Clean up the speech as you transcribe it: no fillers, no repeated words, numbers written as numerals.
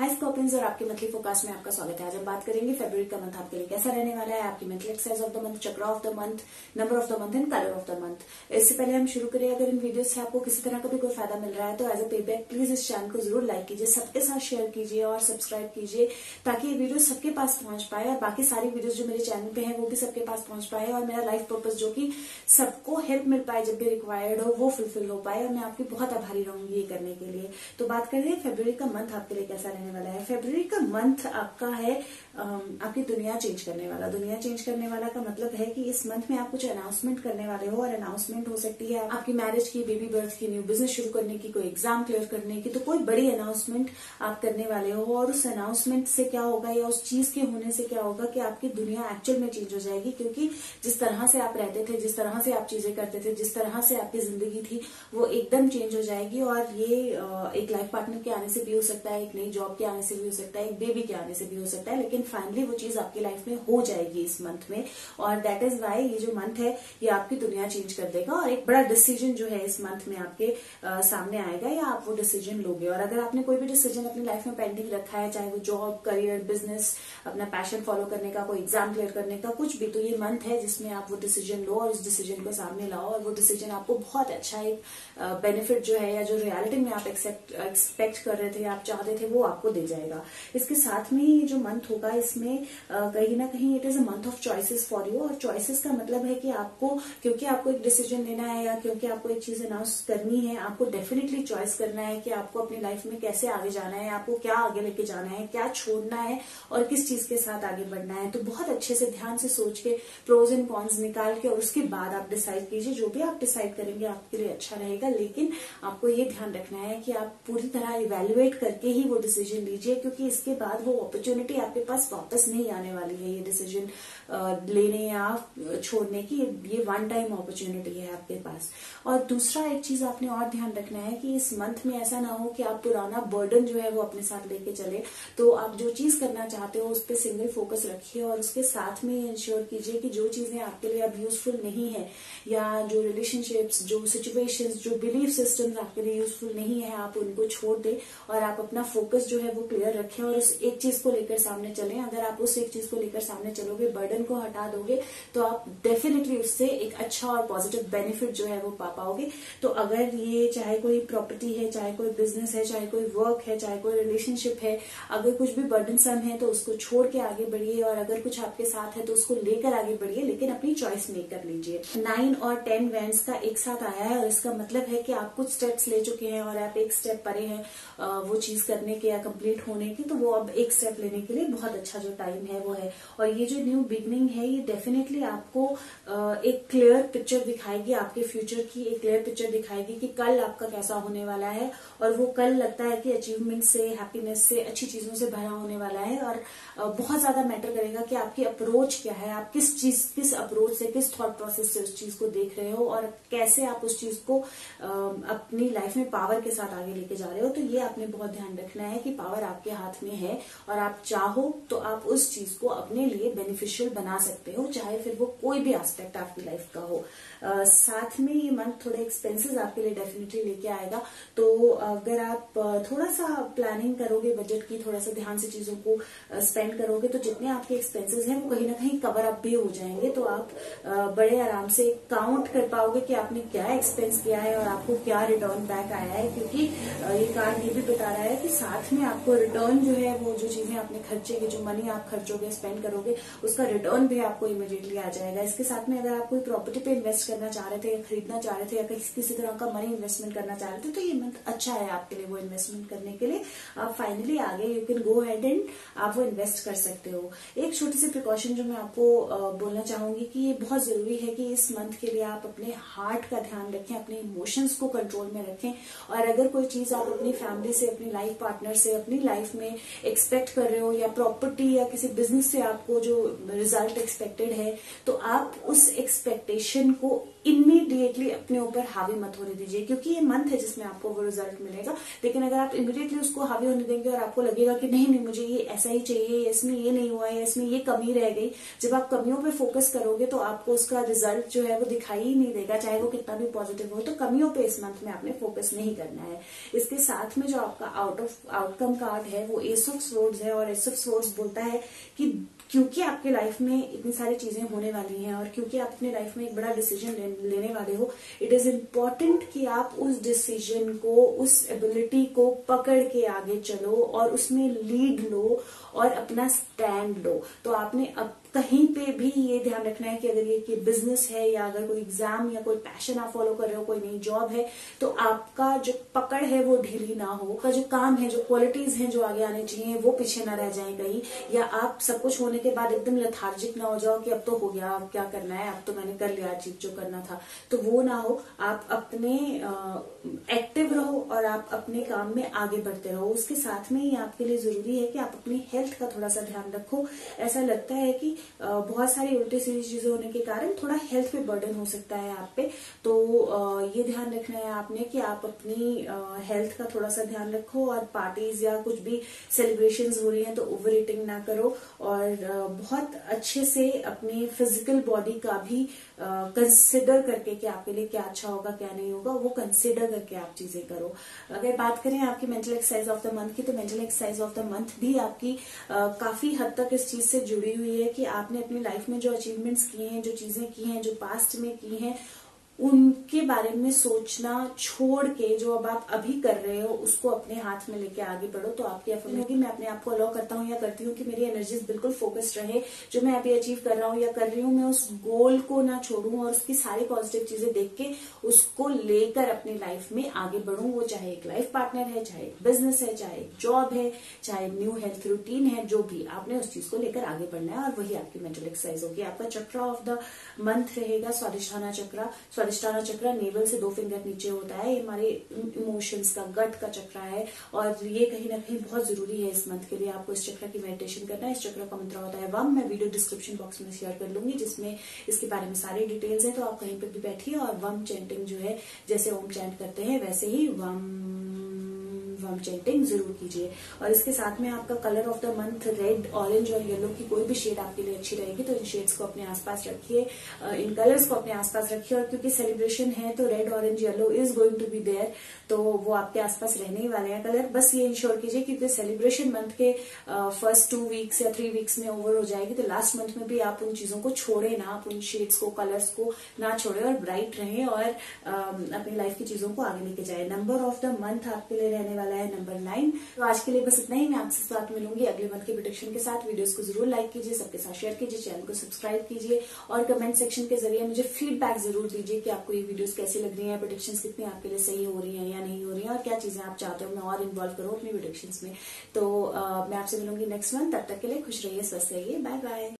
हाय Scorpions और आपके monthly forecast में आपका स्वागत है। आज हम बात करेंगे फरवरी का मंथ आपके लिए कैसा रहने वाला है, आपकी mental exercise of the month, चक्र of the month, number of the month and colour of the month. इससे पहले हम शुरू करें, अगर इन वीडियो से आपको किसी तरह का भी कोई फायदा मिल रहा है तो एज अ पेबैक प्लीज इस चैनल को जरूर लाइक कीजिए, सबके साथ शेयर कीजिए और सब्सक्राइब कीजिए ताकि ये वीडियो सबके पास पहुंच पाए और बाकी सारी वीडियोज जो मेरे चैनल पे है वो भी सबके पास पहुंच पाए और मेरा लाइफ पर्पज जो कि सबको हेल्प मिल पाए जब भी रिक्वायर्ड हो वो फुलफिल हो पाए। और मैं आपकी बहुत आभारी रहूंगी ये करने के लिए। तो बात करें फरवरी का मंथ आपके लिए कैसा रहने वाला है। फरवरी का मंथ आपका है आपकी दुनिया चेंज करने वाला। दुनिया चेंज करने वाला का मतलब है कि इस मंथ में आप कुछ अनाउंसमेंट करने वाले हो और अनाउंसमेंट हो सकती है आपकी मैरिज की, बेबी बर्थ की, न्यू बिजनेस शुरू करने की, कोई एग्जाम क्लियर करने की। तो कोई बड़ी अनाउंसमेंट आप करने वाले हो और उस अनाउंसमेंट से क्या होगा या उस चीज के होने से क्या होगा कि आपकी दुनिया एक्चुअल में चेंज हो जाएगी। क्योंकि जिस तरह से आप रहते थे, जिस तरह से आप चीजें करते थे, जिस तरह से आपकी जिंदगी थी वो एकदम चेंज हो जाएगी। और ये एक लाइफ पार्टनर के आने से भी हो सकता है, एक नई जॉब के आने से भी हो सकता है, एक बेबी के आने से भी हो सकता है, लेकिन फाइनली वो चीज आपकी लाइफ में हो जाएगी इस मंथ में। और दैट इज वाई ये जो मंथ है ये आपकी दुनिया चेंज कर देगा और एक बड़ा डिसीजन जो है इस मंथ में आपके सामने आएगा या आप वो डिसीजन लोगे। और अगर आपने कोई भी डिसीजन अपनी लाइफ में पेंडिंग रखा है, चाहे वो जॉब, करियर, बिजनेस, अपना पैशन फॉलो करने का, कोई एग्जाम क्लियर करने का, कुछ भी, तो ये मंथ है जिसमें आप वो डिसीजन लो और उस डिसीजन को सामने लाओ और वो डिसीजन आपको बहुत अच्छा एक बेनिफिट जो है या जो रियलिटी में आप एक्सपेक्ट कर रहे थे, आप चाहते थे, वो आपको दे जाएगा। इसके साथ में ये जो मंथ होगा इसमें कहीं ना कहीं it is a month of choices for you. और चॉइसेस का मतलब है कि आपको, क्योंकि आपको एक डिसीजन लेना है या क्योंकि आपको एक चीज अनाउंस करनी है, आपको डेफिनेटली चॉइस करना है कि आपको अपनी लाइफ में कैसे आगे जाना है, आपको क्या आगे लेके जाना है, क्या छोड़ना है और किस चीज के साथ आगे बढ़ना है। तो बहुत अच्छे से ध्यान से सोच के प्रोज एंड कॉन्स निकाल के और उसके बाद आप डिसाइड कीजिए। जो भी आप डिसाइड करेंगे आपके लिए अच्छा रहेगा, लेकिन आपको ये ध्यान रखना है कि आप पूरी तरह इवेल्युएट करके ही वो डिसीजन लीजिए, क्योंकि इसके बाद वो अपॉर्चुनिटी आपके पास वापस नहीं आने वाली है। ये डिसीजन लेने या छोड़ने की ये वन टाइम अपॉर्चुनिटी है आपके पास। और दूसरा एक चीज आपने और ध्यान रखना है कि इस मंथ में ऐसा ना हो कि आप पुराना बर्डन जो है वो अपने साथ लेके चले। तो आप जो चीज करना चाहते हो उस पर सिंगल फोकस रखिए और उसके साथ में इंश्योर कीजिए कि जो चीजें आपके लिए अब यूजफुल नहीं है या जो रिलेशनशिप्स, जो सिचुएशंस, जो बिलीफ सिस्टम्स आपके लिए यूजफुल नहीं है, आप उनको छोड़ दें और आप अपना फोकस जो है वो क्लियर रखें और उस एक चीज को लेकर सामने चलें। अगर आप उस एक चीज को लेकर सामने चलोगे, बर्डन को हटा दोगे, तो आप डेफिनेटली उससे एक अच्छा और पॉजिटिव बेनिफिट जो है वो पा पाओगे। तो अगर ये चाहे कोई प्रॉपर्टी है, चाहे कोई बिजनेस है, चाहे कोई वर्क है, चाहे कोई रिलेशनशिप है, अगर कुछ भी बर्डनसम है तो उसको छोड़ के आगे बढ़िए और अगर कुछ आपके साथ है तो उसको लेकर आगे बढ़िए, लेकिन अपनी चॉइस मेक कर लीजिए। 9 और 10 वैंड्स का एक साथ आया है और इसका मतलब है कि आप कुछ स्टेप्स ले चुके हैं और आप एक स्टेप परे हैं वो चीज करने के या कंप्लीट होने की। तो वो अब एक स्टेप लेने के लिए बहुत अच्छा जो टाइम है वो है। और ये जो न्यू बिगनिंग है ये डेफिनेटली आपको एक क्लियर पिक्चर दिखाएगी आपके फ्यूचर की, एक क्लियर पिक्चर दिखाएगी कि कल आपका कैसा होने वाला है। और वो कल लगता है कि अचीवमेंट से, हैप्पीनेस से, अच्छी चीजों से भरा होने वाला है। और बहुत ज्यादा मैटर करेगा कि आपकी अप्रोच क्या है, आप किस अप्रोच से, किस थॉट प्रोसेस से उस चीज को देख रहे हो और कैसे आप उस चीज को अपनी लाइफ में पावर के साथ आगे लेके जा रहे हो। तो ये आपने बहुत ध्यान रखना है कि पावर आपके हाथ में है और आप चाहो तो आप उस चीज को अपने लिए बेनिफिशियल बना सकते हो, चाहे फिर वो कोई भी एस्पेक्ट आपकी लाइफ का हो। साथ में ये मंथ थोड़े एक्सपेंसेस आपके लिए डेफिनेटली लेके आएगा। तो अगर आप थोड़ा सा प्लानिंग करोगे बजट की, थोड़ा सा ध्यान से चीजों को स्पेंड करोगे तो जितने आपके एक्सपेंसेस हैं वो कहीं ना कहीं कवर अप भी हो जाएंगे। तो आप बड़े आराम से काउंट कर पाओगे कि आपने क्या एक्सपेंस किया है और आपको क्या रिटर्न बैक आया है। क्योंकि ये कार्ड ये भी बता रहा है कि साथ में आपको रिटर्न जो है वो जो चीजें आपने खर्चे की, जो मनी आप खर्चोगे, स्पेंड करोगे, उसका रिटर्न भी आपको इमीडिएटली आ जाएगा। इसके साथ में अगर आप कोई प्रॉपर्टी पे इन्वेस्ट करना चाह रहे थे या खरीदना चाह रहे थे या किसी तरह का मनी इन्वेस्टमेंट करना चाह रहे थे तो ये मंथ अच्छा है आपके लिए वो इन्वेस्टमेंट करने के लिए। आप फाइनली आगे you can go head and आप वो इन्वेस्ट कर सकते हो। एक छोटी सी प्रिकॉशन जो मैं आपको बोलना चाहूंगी कि ये बहुत जरूरी है कि इस मंथ के लिए आप अपने हार्ट का ध्यान रखें, अपने इमोशंस को कंट्रोल में रखें। और अगर कोई चीज आप अपनी फैमिली से, अपनी लाइफ पार्टनर से, अपनी लाइफ में एक्सपेक्ट कर रहे हो या प्रॉपर्टी या किसी बिजनेस से आपको जो रिजल्ट एक्सपेक्टेड है, तो आप उस एक्सपेक्टेशन को इमीडिएटली अपने ऊपर हावी मत होने दीजिए, क्योंकि ये मंथ है जिसमें आपको वो रिजल्ट मिलेगा। लेकिन अगर आप इमीडिएटली उसको हावी होने देंगे और आपको लगेगा कि नहीं मुझे ये ऐसा ही चाहिए, इसमें ये नहीं हुआ है, इसमें ये कमी रह गई, जब आप कमियों पे फोकस करोगे तो आपको उसका रिजल्ट जो है वो दिखाई ही नहीं देगा, चाहे वो कितना भी पॉजिटिव हो। तो कमियों पे इस मंथ में आपने फोकस नहीं करना है। इसके साथ में जो आपका आउटकम कार्ड है वो एस ऑफ स्वॉर्ड्स है, और एस ऑफ स्वॉर्ड्स बोलता है कि क्योंकि आपके लाइफ में इतनी सारी चीजें होने वाली हैं और क्योंकि आप अपने लाइफ में एक बड़ा डिसीजन लेने वाले हो, इट इज इम्पोर्टेंट कि आप उस डिसीजन को, उस एबिलिटी को पकड़ के आगे चलो और उसमें लीड लो और अपना स्टैंड लो। तो आपने अब कहीं पे भी ये ध्यान रखना है कि अगर ये बिजनेस है या अगर कोई एग्जाम या कोई पैशन आप फॉलो कर रहे हो, कोई नई जॉब है, तो आपका जो पकड़ है वो ढीली ना हो, आपका जो काम है, जो क्वालिटीज हैं जो आगे आने चाहिए वो पीछे ना रह जाए कहीं, या आप सब कुछ होने के बाद एकदम लेथार्जिक ना हो जाओ कि अब तो हो गया, अब क्या करना है, अब तो मैंने कर लिया अचीव जो करना था। तो वो ना हो, आप अपने एक्टिव रहो और आप अपने काम में आगे बढ़ते रहो। उसके साथ में ही आपके लिए जरूरी है कि आप अपनी हेल्थ का थोड़ा सा ध्यान रखो। ऐसा लगता है कि बहुत सारी उल्टी सीधी चीजें होने के कारण थोड़ा हेल्थ पे बर्डन हो सकता है आप पे, तो ये ध्यान रखना है आपने कि आप अपनी हेल्थ का थोड़ा सा ध्यान रखो, और पार्टीज या कुछ भी सेलिब्रेशंस हो रही हैं तो ओवर ईटिंग ना करो, और बहुत अच्छे से अपनी फिजिकल बॉडी का भी कंसिडर करके कि आपके लिए क्या अच्छा होगा क्या नहीं होगा, वो कंसिडर करके आप चीजें करो। अगर बात करें आपकी mental exercise of the month की, तो mental exercise of the month भी आपकी काफी हद तक इस चीज से जुड़ी हुई है कि आपने अपनी लाइफ में जो अचीवमेंट्स किए हैं, जो चीजें की हैं, जो पास्ट में की हैं, उनके बारे में सोचना छोड़ के जो अब आप अभी कर रहे हो उसको अपने हाथ में लेके आगे बढ़ो। तो आपकी एफर्मेशन, मैं अपने आप को अलाउ करता हूँ या करती हूँ कि मेरी एनर्जीज बिल्कुल फोकस्ड रहे, जो मैं अभी अचीव कर रहा हूँ या कर रही हूँ मैं उस गोल को ना छोड़ूं और उसकी सारी पॉजिटिव चीजें देख के उसको लेकर अपनी लाइफ में आगे बढ़ूं। वो चाहे एक लाइफ पार्टनर है, चाहे एक बिजनेस है, चाहे एक जॉब है, चाहे न्यू हेल्थ रूटीन है, जो भी आपने उस चीज को लेकर आगे बढ़ना है, और वही आपकी मेंटल एक्सरसाइज होगी। आपका चक्र ऑफ द मंथ रहेगा स्वादिष्ठाना चक्र। स्वादिष्ठाना चक्र नेवल से 2 फिंगर नीचे होता है, ये हमारे इमोशंस का, गट का चक्र है, और ये कहीं ना कहीं बहुत जरूरी है इस मंथ के लिए। आपको इस चक्र की मेडिटेशन करना है। इस चक्र का मंत्र होता है वम। मैं वीडियो डिस्क्रिप्शन बॉक्स में शेयर कर लूंगी जिसमें इसके बारे में सारी डिटेल्स है, तो आप कहीं पर भी बैठिए और वम चैंटिंग जो है, जैसे ओम चैंट करते हैं वैसे ही वम चैंटिंग जरूर कीजिए। और इसके साथ में आपका colour of the month red, orange और येलो की कोई भी शेड आपके लिए अच्छी रहेगी, तो इन शेड्स को अपने आसपास रखिए, इन कलर्स को अपने आसपास रखिए। और क्योंकि सेलिब्रेशन है तो red, orange, yellow is going to be there, तो वो आपके आसपास रहने ही वाले हैं कलर। बस ये इंश्योर कीजिए क्योंकि सेलिब्रेशन मंथ के फर्स्ट 2 वीक्स या 3 वीक्स में ओवर हो जाएगी, तो लास्ट मंथ में भी आप उन चीजों को छोड़े ना, आप उन शेड्स को, कलर्स को ना छोड़े और ब्राइट रहें और अपनी लाइफ की चीजों को आगे लेके जाए। नंबर ऑफ द मंथ आपके लिए रहने वाला है नंबर 9। तो आज के लिए बस इतना ही। मैं आपसे इस बात मिलूंगी अगले मंथ के प्रेडिक्शन के साथ। वीडियोस को जरूर लाइक कीजिए, सबके साथ शेयर कीजिए, चैनल को सब्सक्राइब कीजिए और कमेंट सेक्शन के जरिए मुझे फीडबैक जरूर दीजिए कि आपको ये वीडियोस कैसी लग रही हैं, प्रेडिक्शंस कितनी आपके लिए सही हो रही हैं या नहीं हो रही हैं, और क्या चीजें आप चाहते हो मैं और इन्वॉल्व करूं अपनी प्रेडिक्शंस में। तो मैं आपसे मिलूंगी नेक्स्ट मंथ। तब तक के लिए खुश रहिए, स्वस्थ रहिए, बाय बाय।